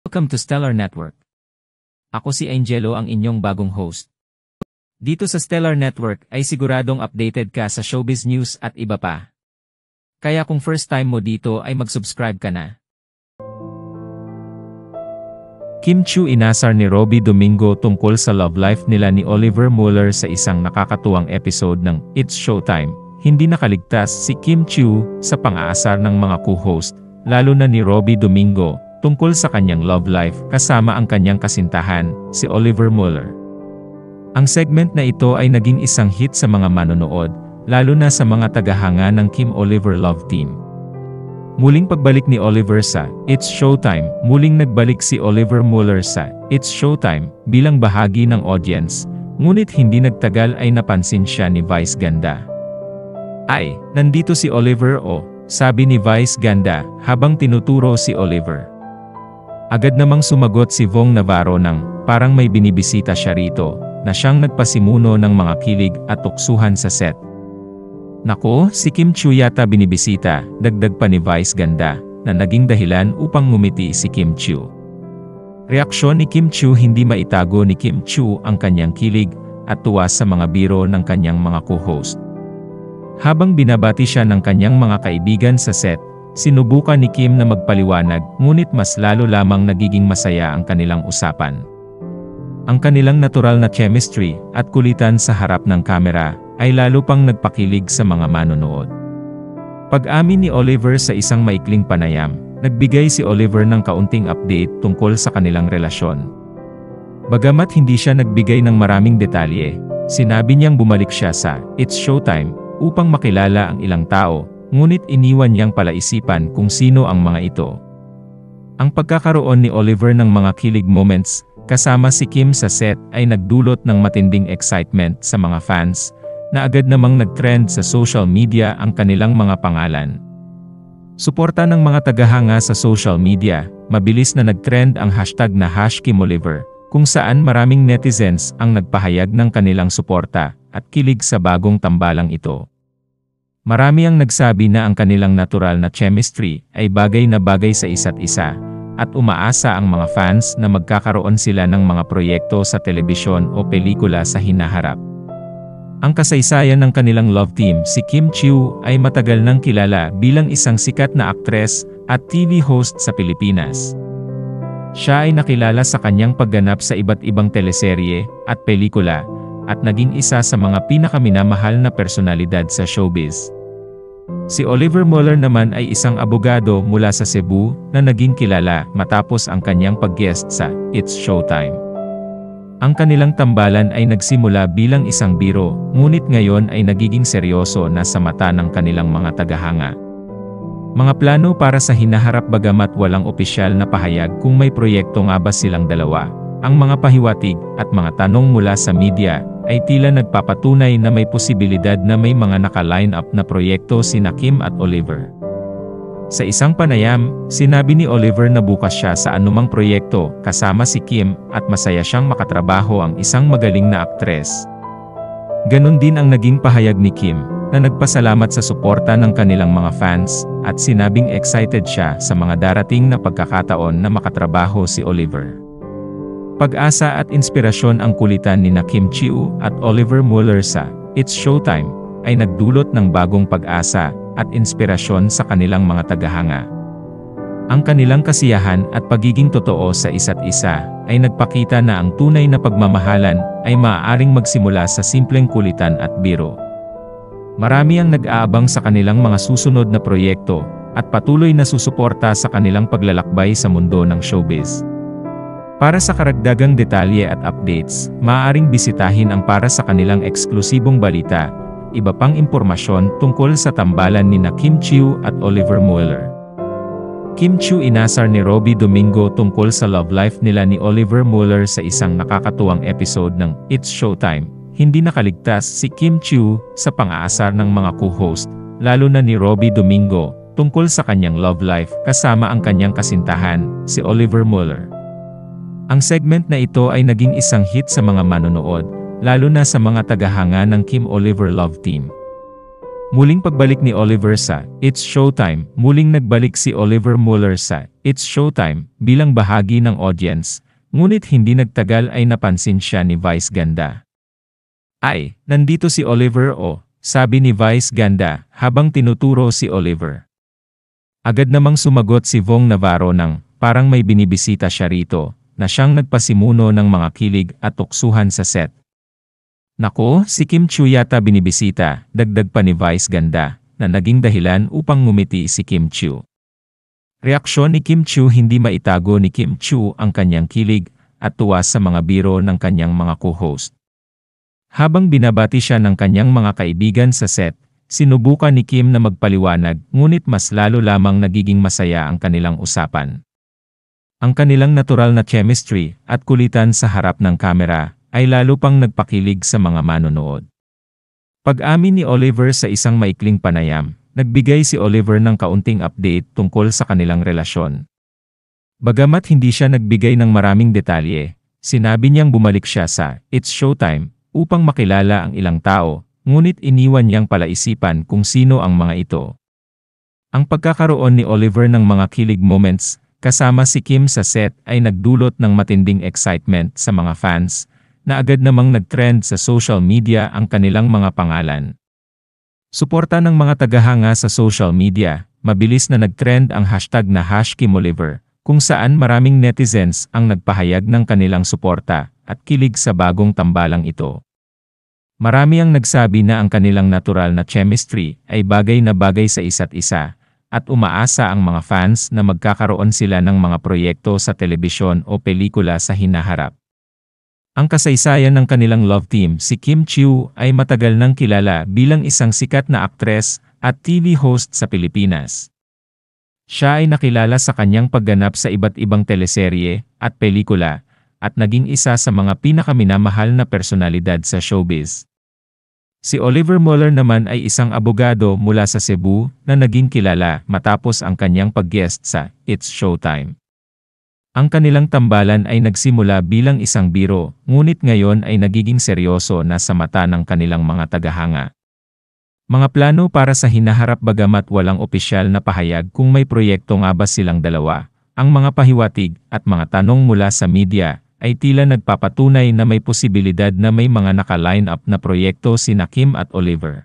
Welcome to Stellar Network. Ako si Angelo, ang inyong bagong host. Dito sa Stellar Network ay siguradong updated ka sa showbiz news at iba pa. Kaya kung first time mo dito ay mag-subscribe ka na. Kim Chiu inasar ni Robbie Domingo tungkol sa love life nila ni Oliver Mueller sa isang nakakatuwang episode ng It's Showtime. Hindi nakaligtas si Kim Chiu sa pang-aasar ng mga co-host, lalo na ni Robbie Domingo, tungkol sa kanyang love life kasama ang kanyang kasintahan, si Oliver Mueller. Ang segment na ito ay naging isang hit sa mga manonood, lalo na sa mga tagahanga ng Kim Oliver Love Team. Muling pagbalik ni Oliver sa It's Showtime, muling nagbalik si Oliver Mueller sa It's Showtime bilang bahagi ng audience, ngunit hindi nagtagal ay napansin siya ni Vice Ganda. Ay, nandito si Oliver sabi ni Vice Ganda habang tinuturo si Oliver. Agad namang sumagot si Vong Navarro ng parang may binibisita siya rito, na siyang nagpasimuno ng mga kilig at tuksuhan sa set. Nako, si Kim Chiu yata binibisita, dagdag pa ni Vice Ganda, na naging dahilan upang ngumiti si Kim Chiu. Reaksyon ni Kim Chiu, hindi maitago ni Kim Chiu ang kanyang kilig at tuwa sa mga biro ng kanyang mga co-host. Habang binabati siya ng kanyang mga kaibigan sa set, sinubukan ni Kim na magpaliwanag, ngunit mas lalo lamang nagiging masaya ang kanilang usapan. Ang kanilang natural na chemistry at kulitan sa harap ng kamera ay lalo pang nagpakilig sa mga manonood. Pag-amin ni Oliver sa isang maikling panayam, nagbigay si Oliver ng kaunting update tungkol sa kanilang relasyon. Bagamat hindi siya nagbigay ng maraming detalye, sinabi niyang bumalik siya sa It's Showtime upang makilala ang ilang tao, ngunit iniwan niyang palaisipan kung sino ang mga ito. Ang pagkakaroon ni Oliver ng mga kilig moments kasama si Kim sa set ay nagdulot ng matinding excitement sa mga fans, na agad namang nag-trend sa social media ang kanilang mga pangalan. Suporta ng mga tagahanga sa social media, mabilis na nag-trend ang hashtag na #KimOliver, kung saan maraming netizens ang nagpahayag ng kanilang suporta at kilig sa bagong tambalang ito. Marami ang nagsabi na ang kanilang natural na chemistry ay bagay na bagay sa isa't isa, at umaasa ang mga fans na magkakaroon sila ng mga proyekto sa telebisyon o pelikula sa hinaharap. Ang kasaysayan ng kanilang love team, si Kim Chiu ay matagal nang kilala bilang isang sikat na aktres at TV host sa Pilipinas. Siya ay nakilala sa kanyang pagganap sa iba't ibang teleserye at pelikula, at naging isa sa mga pinakaminamahal na personalidad sa showbiz. Si Oliver Mueller naman ay isang abogado mula sa Cebu na naging kilala matapos ang kanyang pag-guest sa It's Showtime. Ang kanilang tambalan ay nagsimula bilang isang biro, ngunit ngayon ay nagiging seryoso na sa mata ng kanilang mga tagahanga. Mga plano para sa hinaharap, bagamat walang opisyal na pahayag kung may proyekto nga ba silang dalawa. Ang mga pahiwatig at mga tanong mula sa media ay tila nagpapatunay na may posibilidad na may mga naka-line up na proyekto sina Kim at Oliver. Sa isang panayam, sinabi ni Oliver na bukas siya sa anumang proyekto kasama si Kim at masaya siyang makatrabaho ang isang magaling na aktres. Ganon din ang naging pahayag ni Kim, na nagpasalamat sa suporta ng kanilang mga fans at sinabing excited siya sa mga darating na pagkakataon na makatrabaho si Oliver. Pag-asa at inspirasyon ang kulitan ni Kim Chiu at Oliver Mueller sa It's Showtime ay nagdulot ng bagong pag-asa at inspirasyon sa kanilang mga tagahanga. Ang kanilang kasiyahan at pagiging totoo sa isa't isa ay nagpakita na ang tunay na pagmamahalan ay maaaring magsimula sa simpleng kulitan at biro. Marami ang nag-aabang sa kanilang mga susunod na proyekto at patuloy na susuporta sa kanilang paglalakbay sa mundo ng showbiz. Para sa karagdagang detalye at updates, maaaring bisitahin ang para sa kanilang eksklusibong balita, iba pang impormasyon tungkol sa tambalan ni Kim Chiu at Oliver Mueller. Kim Chiu inasar ni Robbie Domingo tungkol sa love life nila ni Oliver Mueller sa isang nakakatuwang episode ng It's Showtime. Hindi nakaligtas si Kim Chiu sa pang-aasar ng mga co-host, lalo na ni Robbie Domingo, tungkol sa kanyang love life kasama ang kanyang kasintahan, si Oliver Mueller. Ang segment na ito ay naging isang hit sa mga manonood, lalo na sa mga tagahanga ng Kim Oliver Love Team. Muling pagbalik ni Oliver sa It's Showtime, muling nagbalik si Oliver Mueller sa It's Showtime bilang bahagi ng audience, ngunit hindi nagtagal ay napansin siya ni Vice Ganda. Ay, nandito si Oliver o, sabi ni Vice Ganda habang tinuturo si Oliver. Agad namang sumagot si Vong Navarro ng parang may binibisita siya rito, na siyang nagpasimuno ng mga kilig at tuksuhan sa set. Nako, si Kim Chiu yata binibisita, dagdag pa ni Vice Ganda, na naging dahilan upang ngumiti si Kim Chiu. Reaksyon ni Kim Chiu, hindi maitago ni Kim Chiu ang kanyang kilig at tuwa sa mga biro ng kanyang mga co-host. Habang binabati siya ng kanyang mga kaibigan sa set, sinubukan ni Kim na magpaliwanag ngunit mas lalo lamang nagiging masaya ang kanilang usapan. Ang kanilang natural na chemistry at kulitan sa harap ng kamera ay lalo pang nagpakilig sa mga manonood. Pag-amin ni Oliver sa isang maikling panayam, nagbigay si Oliver ng kaunting update tungkol sa kanilang relasyon. Bagamat hindi siya nagbigay ng maraming detalye, sinabi niyang bumalik siya sa It's Showtime upang makilala ang ilang tao, ngunit iniwan niyang palaisipan kung sino ang mga ito. Ang pagkakaroon ni Oliver ng mga kilig moments kasama si Kim sa set ay nagdulot ng matinding excitement sa mga fans, na agad namang nag-trend sa social media ang kanilang mga pangalan. Suporta ng mga tagahanga sa social media, mabilis na nag-trend ang hashtag na #KimOliver, kung saan maraming netizens ang nagpahayag ng kanilang suporta at kilig sa bagong tambalang ito. Marami ang nagsabi na ang kanilang natural na chemistry ay bagay na bagay sa isa't isa, at umaasa ang mga fans na magkakaroon sila ng mga proyekto sa telebisyon o pelikula sa hinaharap. Ang kasaysayan ng kanilang love team, si Kim Chiu ay matagal nang kilala bilang isang sikat na aktres at TV host sa Pilipinas. Siya ay nakilala sa kanyang pagganap sa iba't ibang teleserye at pelikula, at naging isa sa mga pinakaminamahal na personalidad sa showbiz. Si Oliver Mueller naman ay isang abogado mula sa Cebu na naging kilala matapos ang kanyang pag-guest sa It's Showtime. Ang kanilang tambalan ay nagsimula bilang isang biro, ngunit ngayon ay nagiging seryoso na sa mata ng kanilang mga tagahanga. Mga plano para sa hinaharap, bagamat walang opisyal na pahayag kung may proyekto nga ba silang dalawa, ang mga pahiwatig at mga tanong mula sa media ay tila nagpapatunay na may posibilidad na may mga naka-line up na proyekto sina Kim at Oliver.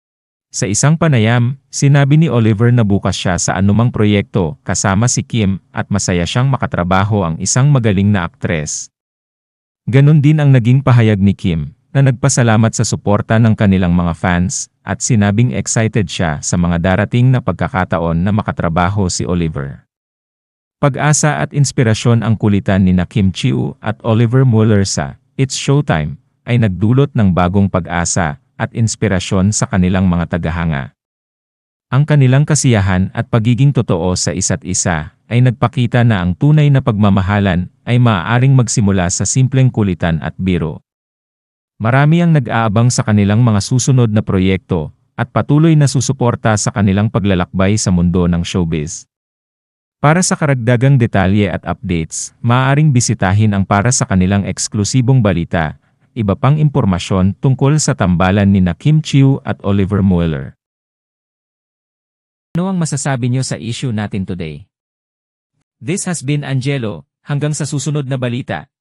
Sa isang panayam, sinabi ni Oliver na bukas siya sa anumang proyekto kasama si Kim at masaya siyang makatrabaho ang isang magaling na aktres. Ganon din ang naging pahayag ni Kim, na nagpasalamat sa suporta ng kanilang mga fans at sinabing excited siya sa mga darating na pagkakataon na makatrabaho si Oliver. Pag-asa at inspirasyon ang kulitan ni Kim Chiu at Oliver Mueller sa It's Showtime ay nagdulot ng bagong pag-asa at inspirasyon sa kanilang mga tagahanga. Ang kanilang kasiyahan at pagiging totoo sa isa't isa ay nagpakita na ang tunay na pagmamahalan ay maaaring magsimula sa simpleng kulitan at biro. Marami ang nag-aabang sa kanilang mga susunod na proyekto at patuloy na susuporta sa kanilang paglalakbay sa mundo ng showbiz. Para sa karagdagang detalye at updates, maaaring bisitahin ang para sa kanilang eksklusibong balita, iba pang impormasyon tungkol sa tambalan ni Kim Chiu at Oliver Mueller. Ano ang masasabi niyo sa issue natin today? This has been Angelo, hanggang sa susunod na balita.